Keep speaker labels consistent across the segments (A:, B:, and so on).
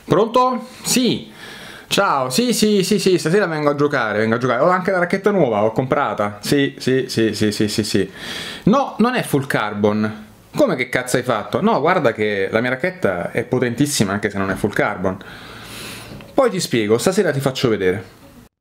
A: Pronto? Sì. Ciao, sì, stasera vengo a giocare. Ho anche la racchetta nuova, l'ho comprata. Sì. No, non è full carbon. Come che cazzo hai fatto? No, guarda che la mia racchetta è potentissima anche se non è full carbon. Poi ti spiego, stasera ti faccio vedere.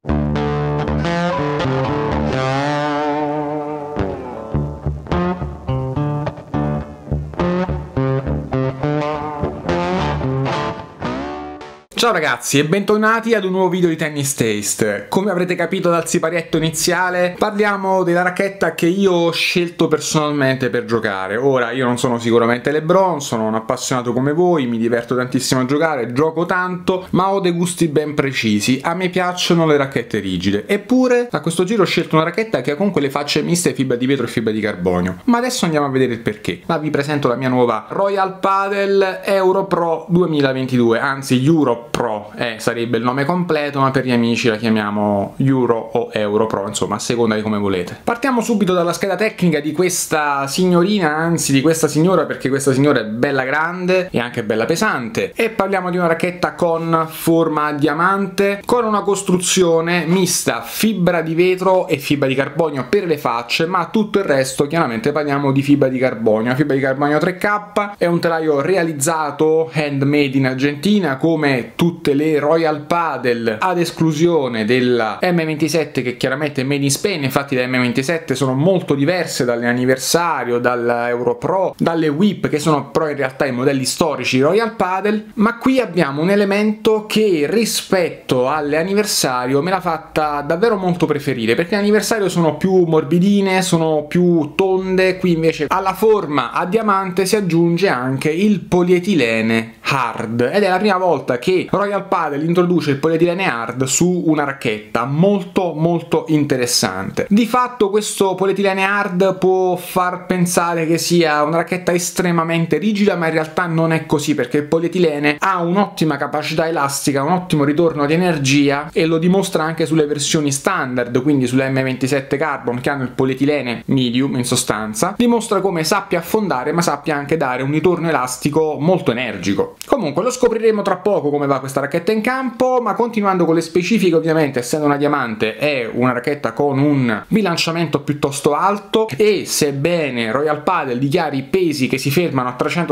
A: Ciao ragazzi e bentornati ad un nuovo video di Tennis Taste. Come avrete capito dal siparietto iniziale, parliamo della racchetta che io ho scelto personalmente per giocare. Ora, io non sono sicuramente LeBron, sono un appassionato come voi, mi diverto tantissimo a giocare, gioco tanto, ma ho dei gusti ben precisi. A me piacciono le racchette rigide. Eppure, a questo giro ho scelto una racchetta che ha comunque le facce miste fibra di vetro e fibra di carbonio. Ma adesso andiamo a vedere il perché. Ma vi presento la mia nuova Royal Padel Euro Pro 2022, anzi Euro Pro, sarebbe il nome completo, ma per gli amici la chiamiamo Euro o Euro Pro, insomma, a seconda di come volete. Partiamo subito dalla scheda tecnica di questa signorina, anzi di questa signora, perché questa signora è bella grande e anche bella pesante, e parliamo di una racchetta con forma a diamante, con una costruzione mista fibra di vetro e fibra di carbonio per le facce, ma tutto il resto chiaramente parliamo di fibra di carbonio. La fibra di carbonio 3K è un telaio realizzato handmade in Argentina, come tutte le Royal Padel, ad esclusione della M27 che chiaramente è made in Spain. Infatti le M27 sono molto diverse dalle Anniversario, dalla Euro Pro, dalle Whip, che sono però in realtà i modelli storici Royal Padel, ma qui abbiamo un elemento che rispetto alle Anniversario me l'ha fatta davvero molto preferire, perché le Anniversario sono più morbidine, sono più tonde, qui invece alla forma a diamante si aggiunge anche il polietilene hard, ed è la prima volta che Royal Padel introduce il polietilene hard su una racchetta, molto interessante. Di fatto questo polietilene hard può far pensare che sia una racchetta estremamente rigida, ma in realtà non è così, perché il polietilene ha un'ottima capacità elastica, un ottimo ritorno di energia, e lo dimostra anche sulle versioni standard, quindi sulle M27 Carbon che hanno il polietilene medium in sostanza, dimostra come sappia affondare ma sappia anche dare un ritorno elastico molto energico. Comunque lo scopriremo tra poco come va questa racchetta in campo, ma continuando con le specifiche, ovviamente essendo una diamante è una racchetta con un bilanciamento piuttosto alto, e sebbene Royal Padel dichiari pesi che si fermano a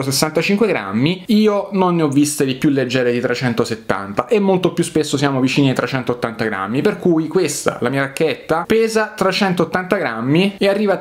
A: 365 grammi, io non ne ho viste di più leggere di 370 e molto più spesso siamo vicini ai 380 grammi, per cui questa, la mia racchetta, pesa 380 grammi e arriva a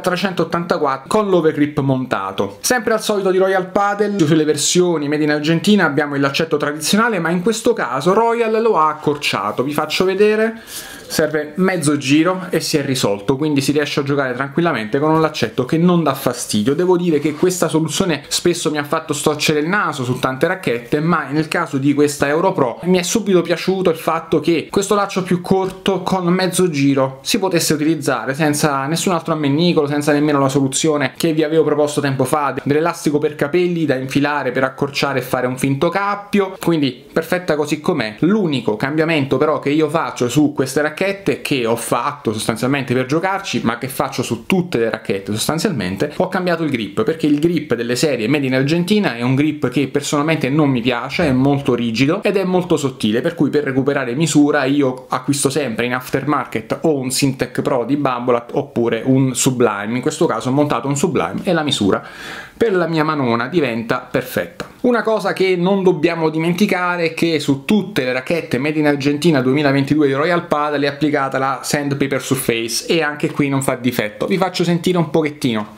A: 384 con l'overgrip montato. Sempre al solito di Royal Padel, sulle versioni made in Argentina abbiamo il laccetto tradizionale, ma in questo caso Royal lo ha accorciato. Vi faccio vedere, serve mezzo giro e si è risolto, quindi si riesce a giocare tranquillamente con un laccetto che non dà fastidio. Devo dire che questa soluzione spesso mi ha fatto storcere il naso su tante racchette, ma nel caso di questa Euro Pro mi è subito piaciuto il fatto che questo laccio più corto con mezzo giro si potesse utilizzare senza nessun altro ammennicolo, senza nemmeno la soluzione che vi avevo proposto tempo fa dell'elastico per capelli da infilare per accorciare e fare un finto cappio, quindi perfetta così com'è. L'unico cambiamento però che io faccio su queste racchette, che ho fatto sostanzialmente per giocarci, ma che faccio su tutte le racchette sostanzialmente, ho cambiato il grip, perché il grip delle serie made in Argentina è un grip che personalmente non mi piace, è molto rigido ed è molto sottile, per cui per recuperare misura io acquisto sempre in aftermarket o un Syntec Pro di Babolat oppure un Sublime. In questo caso ho montato un Sublime e la misura per la mia manona diventa perfetta. Una cosa che non dobbiamo dimenticare è che su tutte le racchette made in Argentina 2022 di Royal Padel è applicata la Sandpaper Surface, e anche qui non fa difetto. Vi faccio sentire un pochettino.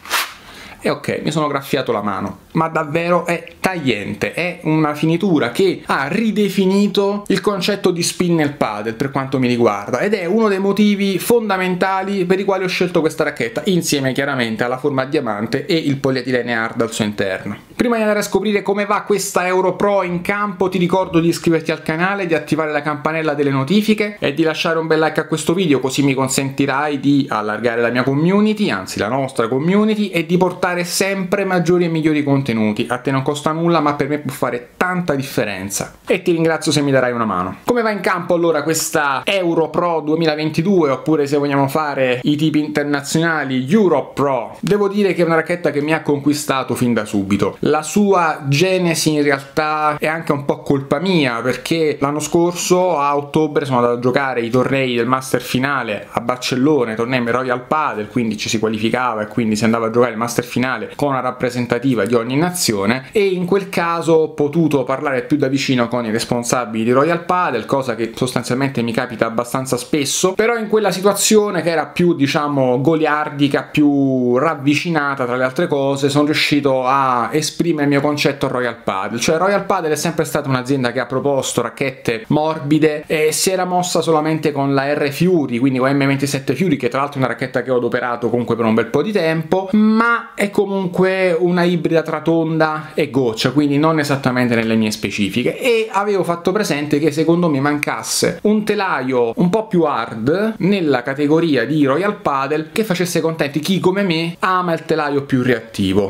A: E ok, mi sono graffiato la mano, ma davvero è tagliente, è una finitura che ha ridefinito il concetto di spin nel padel per quanto mi riguarda, ed è uno dei motivi fondamentali per i quali ho scelto questa racchetta, insieme chiaramente alla forma a diamante e il polietilene hard al suo interno. Prima di andare a scoprire come va questa Euro Pro in campo, ti ricordo di iscriverti al canale, di attivare la campanella delle notifiche e di lasciare un bel like a questo video, così mi consentirai di allargare la mia community, anzi la nostra community, e di portare dare sempre maggiori e migliori contenuti. A te non costa nulla, ma per me può fare tanta differenza e ti ringrazio se mi darai una mano. Come va in campo allora questa Euro Pro 2022, oppure se vogliamo fare i tipi internazionali Europe Pro? Devo dire che è una racchetta che mi ha conquistato fin da subito. La sua genesi in realtà è anche un po' colpa mia, perché l'anno scorso a ottobre sono andato a giocare i tornei del Master finale a Barcellona, tornei Royal Padel, quindi ci si qualificava e quindi si andava a giocare il Master finale con una rappresentativa di ogni nazione, e in quel caso ho potuto parlare più da vicino con i responsabili di Royal Padel, cosa che sostanzialmente mi capita abbastanza spesso, però in quella situazione che era più, diciamo, goliardica, più ravvicinata tra le altre cose, sono riuscito a esprimere il mio concetto a Royal Padel. Cioè Royal Padel è sempre stata un'azienda che ha proposto racchette morbide e si era mossa solamente con la R Fury, quindi con M27 Fury, che tra l'altro è una racchetta che ho adoperato comunque per un bel po' di tempo, ma è comunque una ibrida tra tonda e goccia, quindi non esattamente nelle mie specifiche, e avevo fatto presente che secondo me mancasse un telaio un po' più hard nella categoria di Royal Padel che facesse contenti chi come me ama il telaio più reattivo.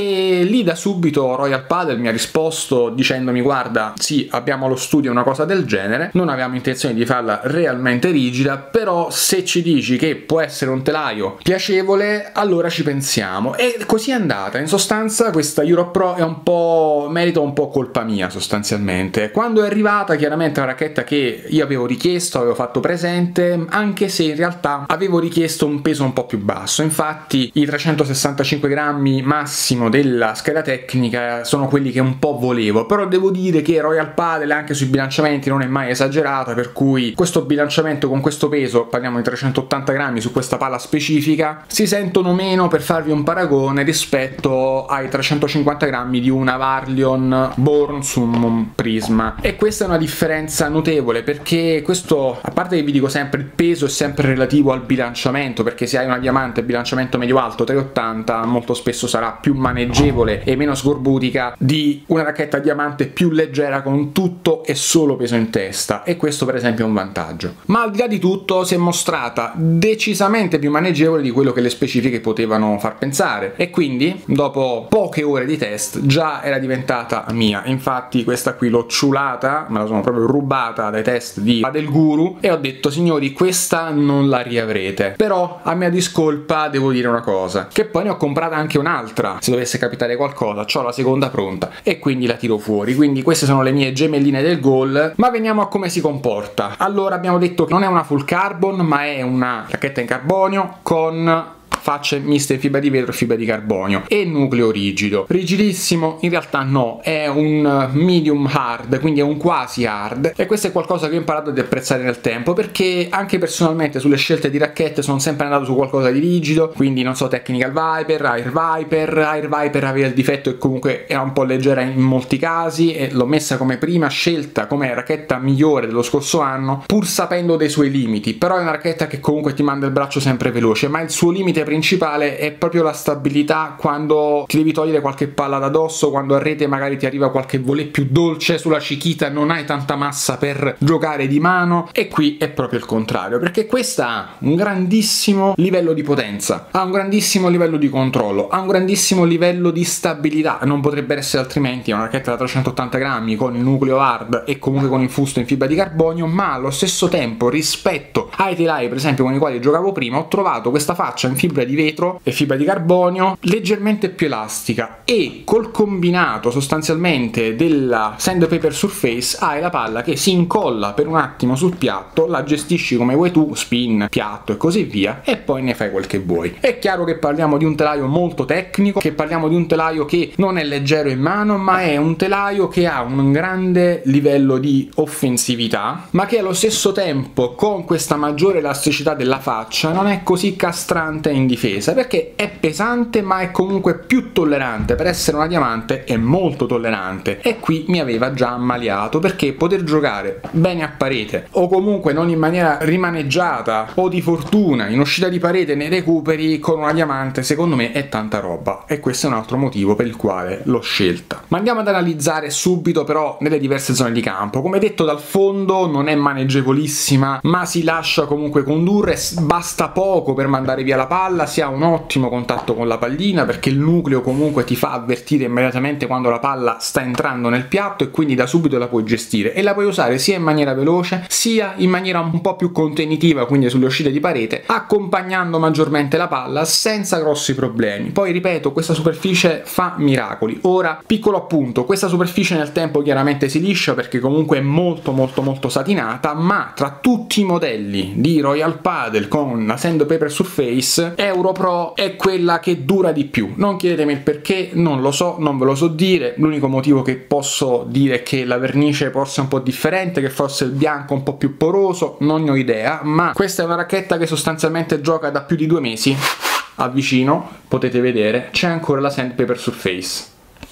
A: E lì da subito Royal Padel mi ha risposto dicendomi: guarda, sì, abbiamo allo studio una cosa del genere, non avevamo intenzione di farla realmente rigida, però se ci dici che può essere un telaio piacevole allora ci pensiamo. E così è andata. In sostanza questa Europe Pro è un po' merito, un po' colpa mia sostanzialmente. Quando è arrivata, chiaramente è una racchetta che io avevo richiesto, avevo fatto presente, anche se in realtà avevo richiesto un peso un po' più basso. Infatti i 365 grammi massimo della scheda tecnica sono quelli che un po' volevo, però devo dire che Royal Padel anche sui bilanciamenti non è mai esagerata, per cui questo bilanciamento con questo peso, parliamo di 380 grammi su questa palla specifica, si sentono meno, per farvi un paragone, rispetto ai 350 grammi di una Varlion Born Summon Prisma. E questa è una differenza notevole, perché questo, a parte che vi dico sempre, il peso è sempre relativo al bilanciamento, perché se hai una diamante bilanciamento medio-alto 380 molto spesso sarà più maneggevole e meno scorbutica di una racchetta diamante più leggera con tutto e solo peso in testa, e questo per esempio è un vantaggio. Ma al di là di tutto si è mostrata decisamente più maneggevole di quello che le specifiche potevano far pensare, e quindi dopo poche ore di test già era diventata mia. Infatti questa qui l'ho ciulata, me la sono proprio rubata dai test di Padel Guru e ho detto: signori, questa non la riavrete. Però a mia discolpa devo dire una cosa, che poi ne ho comprata anche un'altra, se dovesse capitare qualcosa c'ho la seconda pronta e quindi la tiro fuori. Quindi queste sono le mie gemelline del goal. Ma veniamo a come si comporta. Allora, abbiamo detto che non è una full carbon, ma è una racchetta in carbonio con facce miste in fibra di vetro e fibra di carbonio e nucleo rigido. Rigidissimo? In realtà no, è un medium hard, quindi è un quasi hard, e questo è qualcosa che ho imparato ad apprezzare nel tempo, perché anche personalmente sulle scelte di racchette sono sempre andato su qualcosa di rigido, quindi non so, Technical Viper, Air Viper aveva il difetto che comunque era un po' leggera in molti casi e l'ho messa come prima scelta, come racchetta migliore dello scorso anno, pur sapendo dei suoi limiti. Però è una racchetta che comunque ti manda il braccio sempre veloce, ma il suo limite principale è proprio la stabilità quando ti devi togliere qualche palla da dosso, quando a rete magari ti arriva qualche volley più dolce, sulla Chiquita non hai tanta massa per giocare di mano, e qui è proprio il contrario, perché questa ha un grandissimo livello di potenza, ha un grandissimo livello di controllo, ha un grandissimo livello di stabilità, non potrebbe essere altrimenti. È una racchetta da 380 grammi con il nucleo hard e comunque con il fusto in fibra di carbonio, ma allo stesso tempo rispetto ai telai per esempio con i quali giocavo prima ho trovato questa faccia in fibra di vetro e fibra di carbonio leggermente più elastica, e col combinato sostanzialmente della Sandpaper Surface hai la palla che si incolla per un attimo sul piatto, la gestisci come vuoi tu, spin, piatto e così via, e poi ne fai quel che vuoi. È chiaro che parliamo di un telaio molto tecnico, che parliamo di un telaio che non è leggero in mano, ma è un telaio che ha un grande livello di offensività, ma che allo stesso tempo con questa maggiore elasticità della faccia non è così castrante in difesa, perché è pesante ma è comunque più tollerante. Per essere una diamante è molto tollerante, e qui mi aveva già ammaliato, perché poter giocare bene a parete o comunque non in maniera rimaneggiata o di fortuna in uscita di parete nei recuperi con una diamante secondo me è tanta roba, e questo è un altro motivo per il quale l'ho scelta. Ma andiamo ad analizzare subito però nelle diverse zone di campo. Come detto, dal fondo non è maneggevolissima, ma si lascia comunque condurre, basta poco per mandare via la palla, palla si ha un ottimo contatto con la pallina, perché il nucleo comunque ti fa avvertire immediatamente quando la palla sta entrando nel piatto e quindi da subito la puoi gestire e la puoi usare sia in maniera veloce sia in maniera un po' più contenitiva, quindi sulle uscite di parete, accompagnando maggiormente la palla senza grossi problemi. Poi ripeto, questa superficie fa miracoli. Ora, piccolo appunto, questa superficie nel tempo chiaramente si liscia perché comunque è molto satinata, ma tra tutti i modelli di Royal Padel con la Sandpaper Surface, Europro è quella che dura di più. Non chiedetemi il perché, non lo so, non ve lo so dire. L'unico motivo che posso dire è che la vernice forse è un po' differente, che forse il bianco è un po' più poroso, non ne ho idea, ma questa è una racchetta che sostanzialmente gioca da più di 2 mesi. Avvicino, potete vedere, c'è ancora la Sandpaper Surface.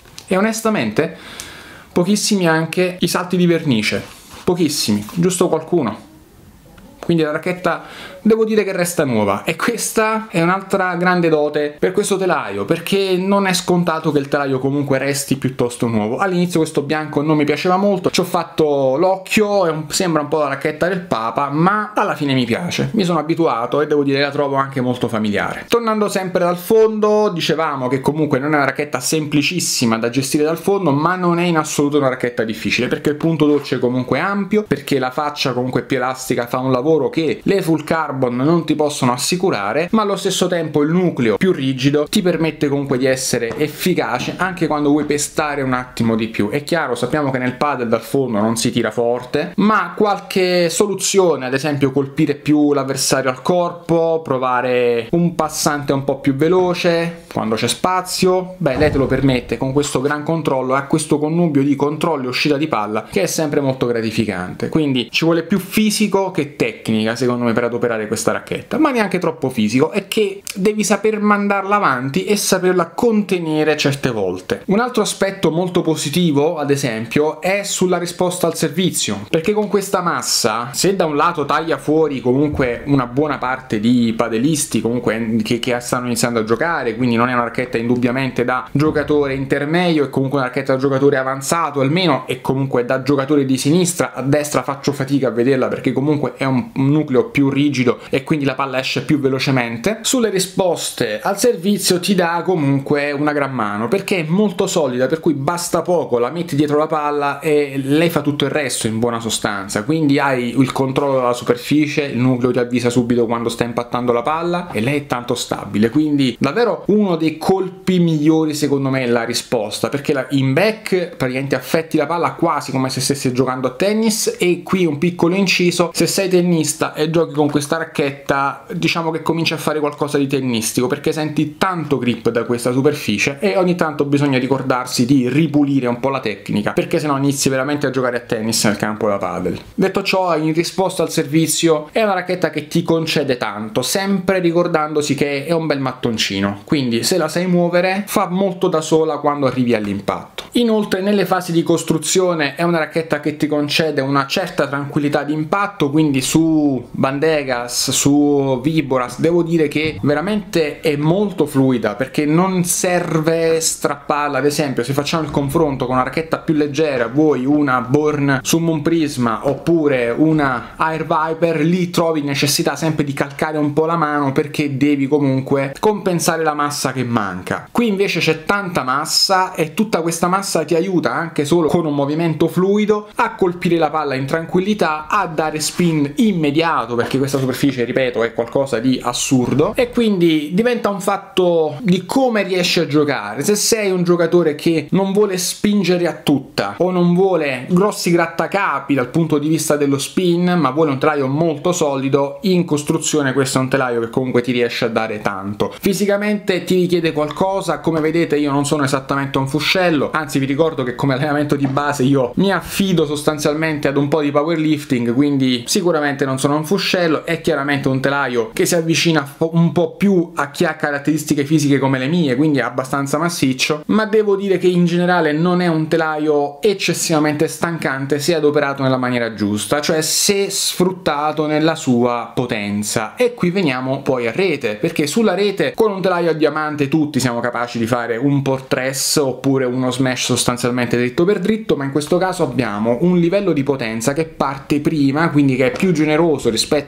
A: E onestamente, pochissimi anche i salti di vernice. Pochissimi, giusto qualcuno. Quindi la racchetta devo dire che resta nuova, e questa è un'altra grande dote per questo telaio, perché non è scontato che il telaio comunque resti piuttosto nuovo. All'inizio questo bianco non mi piaceva molto, ci ho fatto l'occhio, sembra un po' la racchetta del Papa, ma alla fine mi piace, mi sono abituato e devo dire che la trovo anche molto familiare. Tornando sempre dal fondo, dicevamo che comunque non è una racchetta semplicissima da gestire dal fondo, ma non è in assoluto una racchetta difficile, perché il punto dolce è comunque ampio, perché la faccia comunque più elastica fa un lavoro che le full carbon non ti possono assicurare, ma allo stesso tempo il nucleo più rigido ti permette comunque di essere efficace anche quando vuoi pestare un attimo di più. È chiaro, sappiamo che nel padel dal fondo non si tira forte, ma qualche soluzione, ad esempio colpire più l'avversario al corpo, provare un passante un po' più veloce quando c'è spazio, beh, lei te lo permette con questo gran controllo e ha questo connubio di controllo e uscita di palla che è sempre molto gratificante. Quindi ci vuole più fisico che tecnica, secondo me, per adoperare questa racchetta, ma neanche troppo fisico, è che devi saper mandarla avanti e saperla contenere certe volte. Un altro aspetto molto positivo, ad esempio, è sulla risposta al servizio, perché con questa massa, se da un lato taglia fuori comunque una buona parte di padelisti comunque che stanno iniziando a giocare, quindi non è una racchetta indubbiamente da giocatore intermedio, è comunque una racchetta da giocatore avanzato almeno, e comunque da giocatore di sinistra. A destra faccio fatica a vederla perché comunque è un nucleo più rigido e quindi la palla esce più velocemente. Sulle risposte al servizio ti dà comunque una gran mano, perché è molto solida, per cui basta poco, la metti dietro la palla e lei fa tutto il resto in buona sostanza. Quindi hai il controllo della superficie, il nucleo ti avvisa subito quando sta impattando la palla e lei è tanto stabile, quindi davvero uno dei colpi migliori secondo me è la risposta, perché in back praticamente affetti la palla quasi come se stessi giocando a tennis. E qui un piccolo inciso: se sei tennista e giochi con questa racchetta, diciamo che cominci a fare qualcosa di tennistico, perché senti tanto grip da questa superficie e ogni tanto bisogna ricordarsi di ripulire un po' la tecnica, perché sennò inizi veramente a giocare a tennis nel campo da padel. Detto ciò, in risposta al servizio è una racchetta che ti concede tanto, sempre ricordandosi che è un bel mattoncino, quindi se la sai muovere fa molto da sola quando arrivi all'impatto. Inoltre nelle fasi di costruzione è una racchetta che ti concede una certa tranquillità di impatto, quindi su Bandegas, su Viboras devo dire che veramente è molto fluida, perché non serve strapparla. Ad esempio, se facciamo il confronto con una racchetta più leggera, vuoi una Born Summon Prisma oppure una Air Viper, lì trovi necessità sempre di calcare un po' la mano perché devi comunque compensare la massa che manca. Qui invece c'è tanta massa e tutta questa massa ti aiuta anche solo con un movimento fluido a colpire la palla in tranquillità, a dare spin immediato, perché questa superficie, ripeto, è qualcosa di assurdo, e quindi diventa un fatto di come riesci a giocare. Se sei un giocatore che non vuole spingere a tutta o non vuole grossi grattacapi dal punto di vista dello spin, ma vuole un telaio molto solido, in costruzione questo è un telaio che comunque ti riesce a dare tanto. Fisicamente ti richiede qualcosa, come vedete io non sono esattamente un fuscello, anzi vi ricordo che come allenamento di base io mi affido sostanzialmente ad un po' di powerlifting, quindi sicuramente non sono un fuscello. È chiaramente un telaio che si avvicina un po' più a chi ha caratteristiche fisiche come le mie, quindi è abbastanza massiccio, ma devo dire che in generale non è un telaio eccessivamente stancante se adoperato nella maniera giusta, cioè se sfruttato nella sua potenza. E qui veniamo poi a rete, perché sulla rete con un telaio a diamante tutti siamo capaci di fare un portress oppure uno smash sostanzialmente dritto per dritto, ma in questo caso abbiamo un livello di potenza che parte prima, quindi che è più generoso rispetto alle solite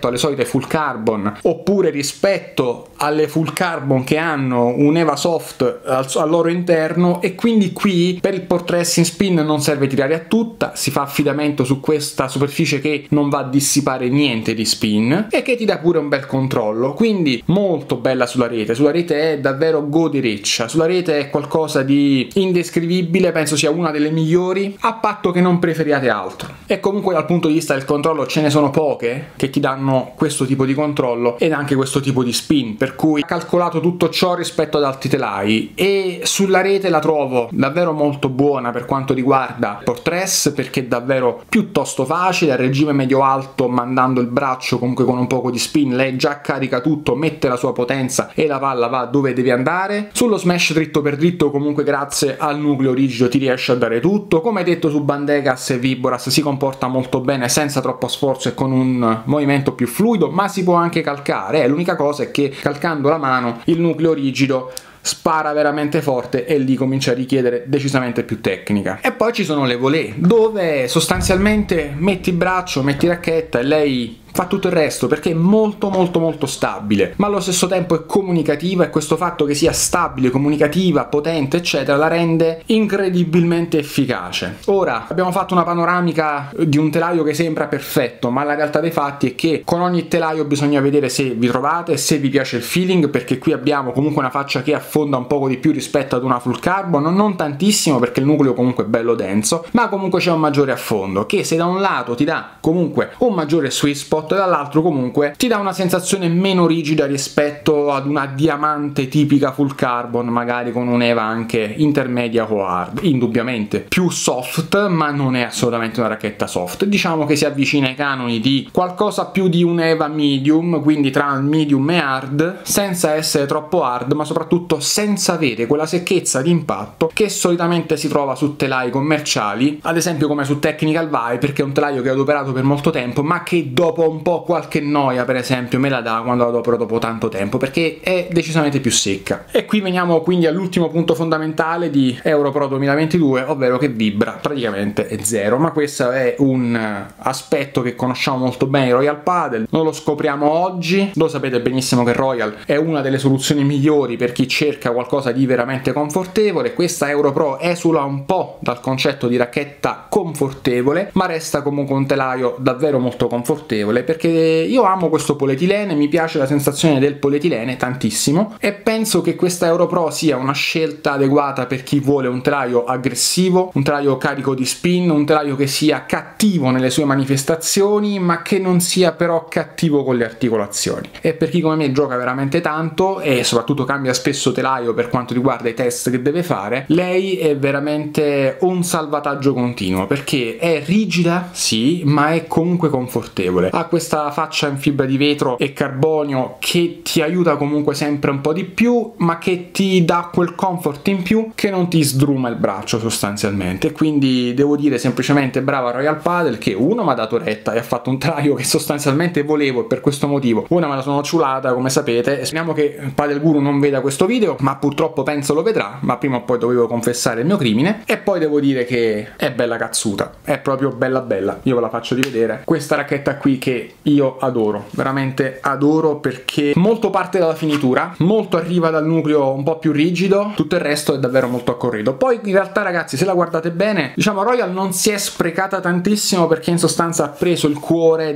A: full carbon, oppure rispetto alle full carbon che hanno un EVA Soft al loro interno, e quindi qui per il port racing spin non serve tirare a tutta, si fa affidamento su questa superficie che non va a dissipare niente di spin e che ti dà pure un bel controllo, quindi molto bella sulla rete è davvero godireccia, sulla rete è qualcosa di indescrivibile, penso sia una delle migliori, a patto che non preferiate altro. E comunque dal punto di vista del controllo ce ne sono poche che ti danno questo tipo di controllo ed anche questo tipo di spin, per cui ho calcolato tutto ciò rispetto ad altri telai e sulla rete la trovo davvero molto buona per quanto riguarda il port rest, perché è davvero piuttosto facile, a regime medio-alto mandando il braccio comunque con un poco di spin lei già carica tutto, mette la sua potenza e la palla va dove deve andare. Sullo smash dritto per dritto comunque grazie al nucleo rigido ti riesce a dare tutto, come detto su Bandegas e Vibras si comporta molto bene senza troppo sforzo e con un movimento più fluido, ma si può anche calcare, l'unica cosa è che calcando la mano il nucleo rigido spara veramente forte e lì comincia a richiedere decisamente più tecnica. E poi ci sono le volée, dove sostanzialmente metti braccio, metti racchetta e lei fa tutto il resto, perché è molto stabile, ma allo stesso tempo è comunicativa, e questo fatto che sia stabile, comunicativa, potente eccetera la rende incredibilmente efficace. Ora abbiamo fatto una panoramica di un telaio che sembra perfetto, ma la realtà dei fatti è che con ogni telaio bisogna vedere se vi trovate, se vi piace il feeling, perché qui abbiamo comunque una faccia che affonda un poco di più rispetto ad una full carbon, non tantissimo perché il nucleo comunque è bello denso, ma comunque c'è un maggiore affondo che se da un lato ti dà comunque un maggiore sweet spot e dall'altro comunque ti dà una sensazione meno rigida rispetto ad una diamante tipica full carbon, magari con un EVA anche intermedia o hard. Indubbiamente più soft, ma non è assolutamente una racchetta soft, diciamo che si avvicina ai canoni di qualcosa più di un EVA medium, quindi tra medium e hard, senza essere troppo hard, ma soprattutto senza avere quella secchezza di impatto che solitamente si trova su telai commerciali, ad esempio come su Technical Vibe, perché è un telaio che ho adoperato per molto tempo ma che dopo un po' qualche noia per esempio me la dà quando la adopero dopo tanto tempo, perché è decisamente più secca. E qui veniamo quindi all'ultimo punto fondamentale di Europro 2022, ovvero che vibra praticamente è zero, ma questo è un aspetto che conosciamo molto bene in Royal Padel, non lo scopriamo oggi, lo sapete benissimo che Royal è una delle soluzioni migliori per chi cerca qualcosa di veramente confortevole. Questa Europro esula un po' dal concetto di racchetta confortevole, ma resta comunque un telaio davvero molto confortevole, perché io amo questo polietilene, mi piace la sensazione del polietilene tantissimo e penso che questa Europro sia una scelta adeguata per chi vuole un telaio aggressivo, un telaio carico di spin, un telaio che sia cattivo nelle sue manifestazioni ma che non sia però cattivo con le articolazioni, e per chi come me gioca veramente tanto e soprattutto cambia spesso telaio per quanto riguarda i test che deve fare, lei è veramente un salvataggio continuo, perché è rigida sì, ma è comunque confortevole, ha questa faccia in fibra di vetro e carbonio che ti aiuta comunque sempre un po' di più, ma che ti dà quel comfort in più che non ti sdruma il braccio sostanzialmente. Quindi devo dire semplicemente brava Royal Padel, che uno mi ha dato retta e ha fatto un telaio che sostanzialmente volevo, e per questo motivo una me la sono ciulata come sapete. Speriamo che Padel Guru non veda questo video, ma purtroppo penso lo vedrà, ma prima o poi dovevo confessare il mio crimine. E poi devo dire che è bella cazzuta, è proprio bella bella, io ve la faccio rivedere questa racchetta qui che io adoro, veramente adoro, perché molto parte dalla finitura, molto arriva dal nucleo un po' più rigido, tutto il resto è davvero molto accorrido. Poi in realtà ragazzi, se la guardate bene, diciamo Royal non si è sprecata tantissimo, perché in sostanza ha preso il cuore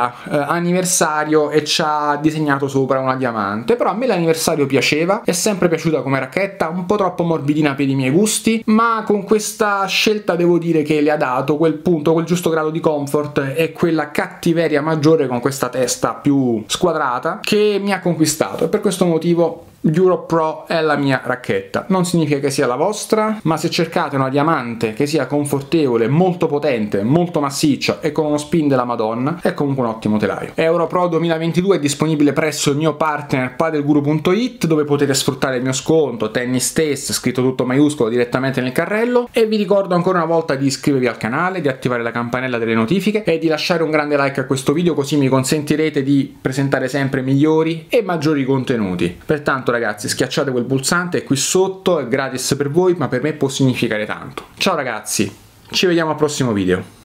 A: dell'anniversario e ci ha disegnato sopra una diamante, però a me l'anniversario piaceva, è sempre piaciuta come racchetta, un po' troppo morbidina per i miei gusti, ma con questa scelta devo dire che le ha dato quel punto, quel giusto grado di comfort e quella cattiveria maggiore con questa testa più squadrata che mi ha conquistato, e per questo motivo Europro è la mia racchetta. Non significa che sia la vostra, ma se cercate una diamante che sia confortevole, molto potente, molto massiccia e con uno spin della Madonna, è comunque un ottimo telaio. Europro 2022 è disponibile presso il mio partner padelguru.it, dove potete sfruttare il mio sconto Tennis Taste, scritto tutto maiuscolo, direttamente nel carrello. E vi ricordo ancora una volta di iscrivervi al canale, di attivare la campanella delle notifiche e di lasciare un grande like a questo video, così mi consentirete di presentare sempre migliori e maggiori contenuti. Pertanto ragazzi, schiacciate quel pulsante qui sotto, è gratis per voi ma per me può significare tanto. Ciao ragazzi, ci vediamo al prossimo video.